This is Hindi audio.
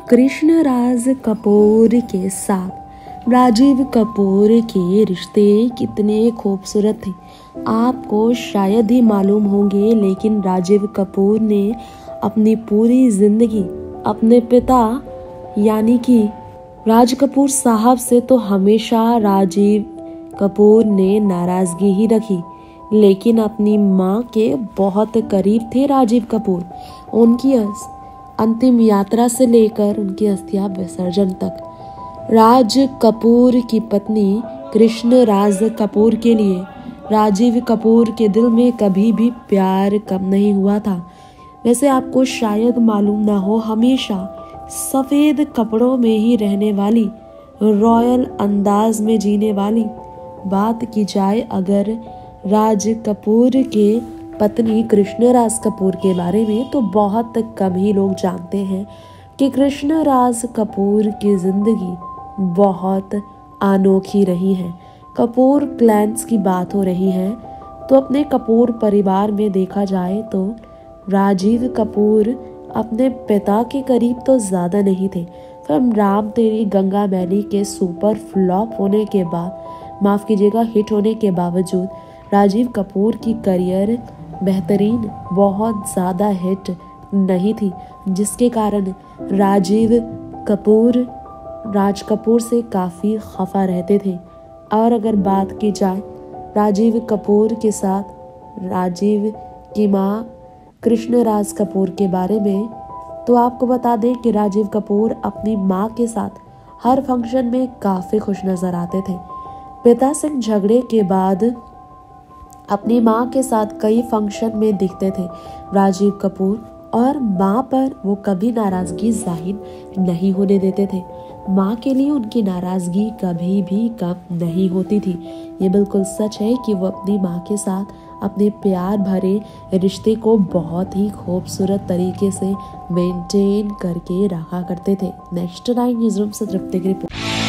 कृष्ण राज कपूर के साथ राजीव कपूर के रिश्ते कितने खूबसूरत थे आपको शायद ही मालूम होंगे, लेकिन राजीव कपूर ने अपनी पूरी जिंदगी अपने पिता यानी कि राज कपूर साहब से तो हमेशा राजीव कपूर ने नाराजगी ही रखी, लेकिन अपनी मां के बहुत करीब थे राजीव कपूर। उनकी अंतिम यात्रा से लेकर उनकी अस्थियां विसर्जन तक राज कपूर की पत्नी कृष्ण राज कपूर के लिए राजीव कपूर के दिल में कभी भी प्यार कम नहीं हुआ था। वैसे आपको शायद मालूम ना हो, हमेशा सफेद कपड़ों में ही रहने वाली, रॉयल अंदाज में जीने वाली बात की जाए अगर राज कपूर के पत्नी कृष्ण राज कपूर के बारे में, तो बहुत कम ही लोग जानते हैं कि कृष्ण राज कपूर की जिंदगी बहुत अनोखी रही है। कपूर क्लैंस की बात हो रही है तो अपने कपूर परिवार में देखा जाए तो राजीव कपूर अपने पिता के करीब तो ज़्यादा नहीं थे। फिल्म राम तेरी गंगा मैली के सुपर फ्लॉप होने के बाद, माफ़ कीजिएगा, हिट होने के बावजूद राजीव कपूर की करियर बेहतरीन बहुत ज़्यादा हिट नहीं थी, जिसके कारण राजीव कपूर राज कपूर से काफ़ी खफा रहते थे। और अगर बात की जाए राजीव कपूर के साथ राजीव की मां कृष्ण राज कपूर के बारे में, तो आपको बता दें कि राजीव कपूर अपनी मां के साथ हर फंक्शन में काफ़ी खुश नज़र आते थे। पिता से झगड़े के बाद अपनी मां के साथ कई फंक्शन में दिखते थे राजीव कपूर, और मां पर वो कभी नाराज़गी जाहिर नहीं होने देते थे। माँ के लिए उनकी नाराज़गी कभी भी कम नहीं होती थी। ये बिल्कुल सच है कि वो अपनी माँ के साथ अपने प्यार भरे रिश्ते को बहुत ही खूबसूरत तरीके से मेंटेन करके रखा करते थे। नेक्स्ट 9 न्यूज़ रूम से तृप्ति की रिपोर्ट।